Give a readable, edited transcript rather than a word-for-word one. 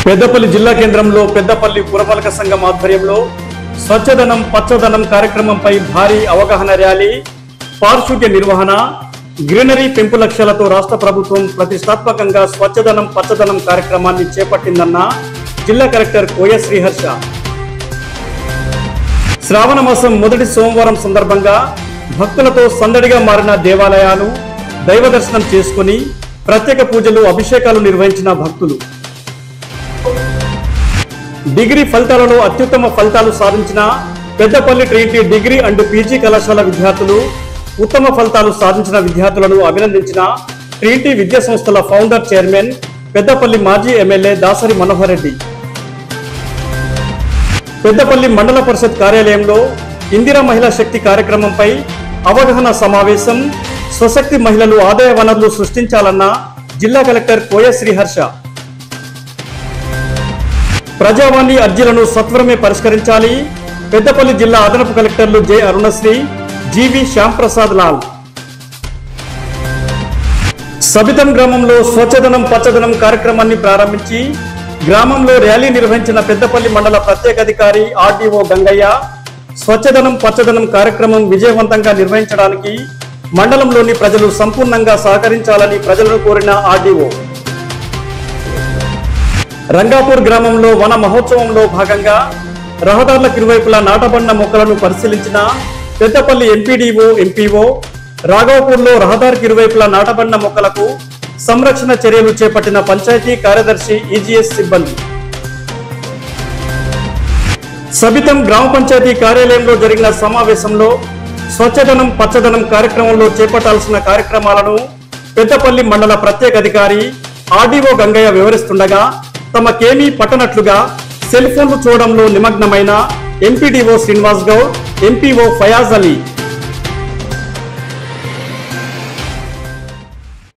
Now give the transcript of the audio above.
పెద్దపల్లి జిల్లా కేంద్రంలో పెద్దపల్లి పురపాలక సంఘం ఆధ్వర్యంలో స్వచ్ఛదనం పచ్చదనం కార్యక్రమంపై భారీ అవగాహన ర్యాలీ, పారిశుద్ధ్య నిర్వహణ, గ్రీనరీ పెంపు లక్ష్యాలతో రాష్ట్ర ప్రభుత్వం ప్రతిష్టాత్మకంగా స్వచ్ఛదనం పచ్చదనం కార్యక్రమాన్ని చేపట్టిందన్న జిల్లా కలెక్టర్ కోయ శ్రీహర్ష. శ్రావణ మాసం మొదటి సోమవారం సందర్భంగా భక్తులతో సందడిగా మారిన దేవాలయాలు, దైవ దర్శనం చేసుకుని ప్రత్యేక పూజలు, అభిషేకాలు నిర్వహించిన భక్తులు. డిగ్రీ ఫలితాలలో అత్యుత్తమ ఫలితాలు సాధించిన Peddapalli Trinity degree and PG కళాశాల విద్యార్థులు, ఉత్తమ ఫలితాలు సాధించిన విద్యార్థులను అభినందించిన ట్రినిటీ విద్యా సంస్థల ఫౌండర్ చైర్మన్, పెద్దపల్లి మాజీ ఎమ్మెల్యే దాసరి మనోహర్ రెడ్డి. పెద్దపల్లి మండల పరిషత్ కార్యాలయంలో ఇందిరా మహిళా శక్తి కార్యక్రమంపై అవగాహన సమావేశం. స్వశక్తి మహిళలు ఆదాయ వనరులు సృష్టించాలన్న జిల్లా కలెక్టర్ కోయ శ్రీహర్ష. ప్రజావాణి అర్జీలను సత్వరమే పరిష్కరించాలి. పెద్దపల్లి జిల్లా అదనపు కలెక్టర్లు జె అరుణశ్రీ, జీవి శ్యాంప్రసాద్ లాల్. సబితం గ్రామంలో స్వచ్ఛదనం పచ్చదనం కార్యక్రమాన్ని ప్రారంభించి గ్రామంలో ర్యాలీ నిర్వహించిన పెద్దపల్లి మండల ప్రత్యేకాధికారి ఆర్డీఓ గంగయ్య, స్వచ్ఛదనం పచ్చదనం కార్యక్రమం విజయవంతంగా నిర్వహించడానికి మండలంలోని ప్రజలు సంపూర్ణంగా సహకరించాలని ప్రజలను కోరిన ఆర్డీఓ. రంగాపూర్ గ్రామంలో వన మహోత్సవంలో భాగంగా రహదారులకు ఇరువైపులా నాటబడిన మొక్కలను పరిశీలించిన పెద్దపల్లి ఎంపీడీఓ, ఎంపీఓ. రాఘవపూర్లో రహదారికి ఇరువైపులా నాటబడిన మొక్కలకు సంరక్షణ చర్యలు చేపట్టిన పంచాయతీ కార్యదర్శి, ఈజీఎస్ సిబ్బంది. సబితం గ్రామ పంచాయతీ కార్యాలయంలో జరిగిన సమావేశంలో స్వచ్ఛదనం పచ్చదనం కార్యక్రమంలో చేపట్టాల్సిన కార్యక్రమాలను పెద్దపల్లి మండల ప్రత్యేక అధికారి ఆర్డీఓ గంగయ్య వివరిస్తుండగా తమకేమీ పట్టనట్లుగా సెల్ ఫోన్లు చూడడంలో నిమగ్నమైన ఎంపీడీఓ శ్రీనివాస్ గౌడ్, ఎంపీఓ ఫయాజ్ అలీ